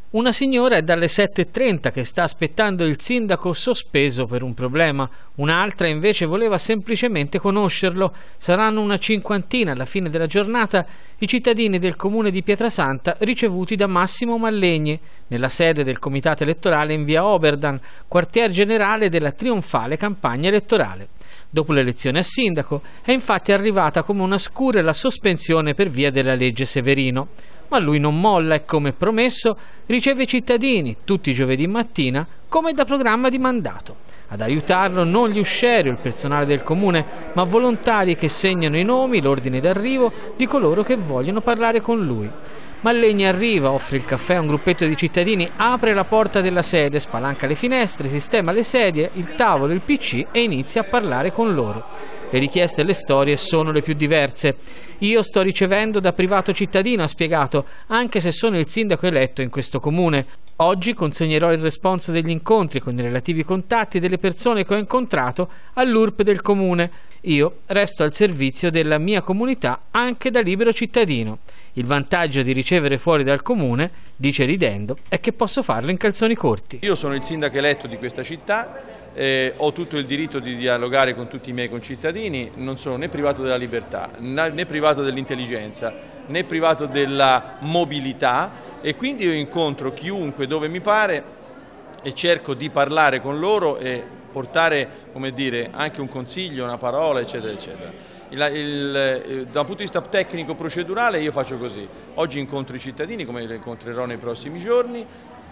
Una signora è dalle 7:30 che sta aspettando il sindaco sospeso per un problema, un'altra invece voleva semplicemente conoscerlo. Saranno una cinquantina alla fine della giornata i cittadini del comune di Pietrasanta ricevuti da Massimo Mallegni nella sede del comitato elettorale in via Oberdan, quartier generale della trionfale campagna elettorale. Dopo l'elezione a sindaco è infatti arrivata come una scure la sospensione per via della legge Severino. Ma lui non molla e, come promesso, riceve i cittadini tutti i giovedì mattina come da programma di mandato. Ad aiutarlo non gli uscieri o il personale del comune, ma volontari che segnano i nomi, l'ordine d'arrivo di coloro che vogliono parlare con lui. Mallegni arriva, offre il caffè a un gruppetto di cittadini, apre la porta della sede, spalanca le finestre, sistema le sedie, il tavolo, il PC e inizia a parlare con loro. Le richieste e le storie sono le più diverse. Io sto ricevendo da privato cittadino, ha spiegato, anche se sono il sindaco eletto in questo comune. Oggi consegnerò il responso degli incontri con i relativi contatti delle persone che ho incontrato all'URP del comune. Io resto al servizio della mia comunità anche da libero cittadino. Il vantaggio di ricevere fuori dal comune, dice ridendo, è che posso farlo in calzoni corti. Io sono il sindaco eletto di questa città, ho tutto il diritto di dialogare con tutti i miei concittadini, non sono né privato della libertà, né privato dell'intelligenza, né privato della mobilità, e quindi io incontro chiunque dove mi pare e cerco di parlare con loro e portare, come dire, anche un consiglio, una parola, eccetera, eccetera. Da un punto di vista tecnico-procedurale io faccio così: oggi incontro i cittadini, come li incontrerò nei prossimi giorni,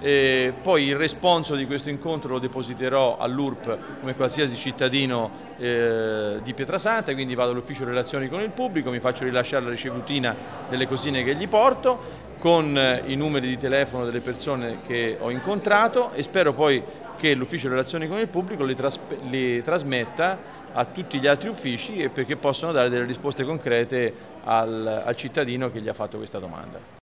poi il responso di questo incontro lo depositerò all'URP come qualsiasi cittadino di Pietrasanta, quindi vado all'ufficio relazioni con il pubblico, mi faccio rilasciare la ricevutina delle cosine che gli porto, con i numeri di telefono delle persone che ho incontrato, e spero poi che l'ufficio relazioni con il pubblico li trasmetta a tutti gli altri uffici, e perché possano dare delle risposte concrete al cittadino che gli ha fatto questa domanda.